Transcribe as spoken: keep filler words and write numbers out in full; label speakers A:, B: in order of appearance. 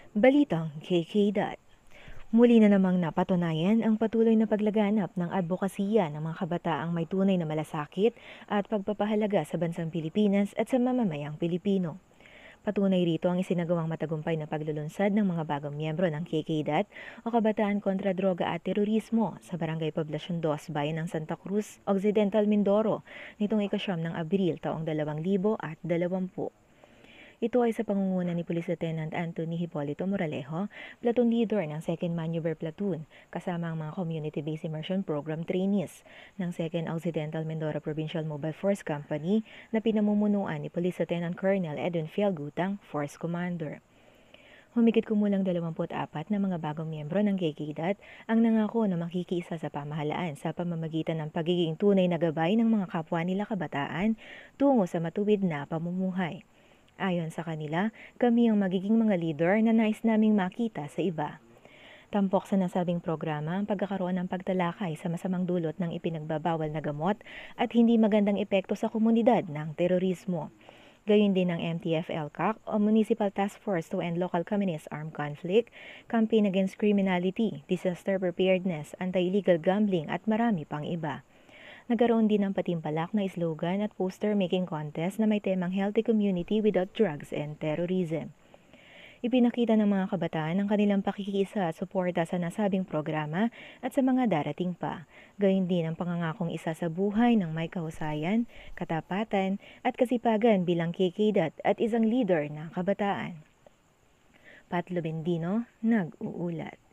A: Balitang K K D A T. Muli na namang napatunayan ang patuloy na paglaganap ng advokasya ng mga kabataang may tunay na malasakit at pagpapahalaga sa bansang Pilipinas at sa mamamayang Pilipino. Patunay rito ang isinagawang matagumpay na paglulunsad ng mga bagong miyembro ng K K D A T o Kabataan kontra Droga at Terorismo sa Barangay Poblasyon two, Bayan ng Santa Cruz, Occidental Mindoro, nitong ikasyam ng Abril taong dalawang libo at dalawampu. Ito ay sa pangunguna ni Police Lieutenant Anthony Hipolito Moralejo, platoon leader ng second Maneuver Platoon, kasama ang mga Community-Based Immersion Program trainees ng second Occidental Mindoro Provincial Mobile Force Company na pinamumunuan ni Police Lieutenant Colonel Edwin Fialgutang, Force Commander. Humigit kumulang dalawampu't apat na mga bagong miyembro ng K K D A T ang nangako na makikiisa sa pamahalaan sa pamamagitan ng pagiging tunay na gabay ng mga kapwa nila kabataan tungo sa matuwid na pamumuhay. Ayon sa kanila, kami ang magiging mga leader na nais naming makita sa iba. Tampok sa nasabing programa ang pagkakaroon ng pagtalakay sa masamang dulot ng ipinagbabawal na gamot at hindi magandang epekto sa komunidad ng terorismo. Gayon din ng M T F L C A C o Municipal Task Force to End Local Communist Armed Conflict, Campaign Against Criminality, Disaster Preparedness, Anti-Illegal Gambling at marami pang iba. Nagkaroon din ng patimpalak na slogan at poster-making contest na may temang Healthy Community Without Drugs and Terrorism. Ipinakita ng mga kabataan ang kanilang pakikiisa at suporta sa nasabing programa at sa mga darating pa. Gayon din ang pangangakong isa sa buhay ng may kahusayan, katapatan at kasipagan bilang K K D A T at isang leader ng kabataan. Pat Lubendino, nag-uulat.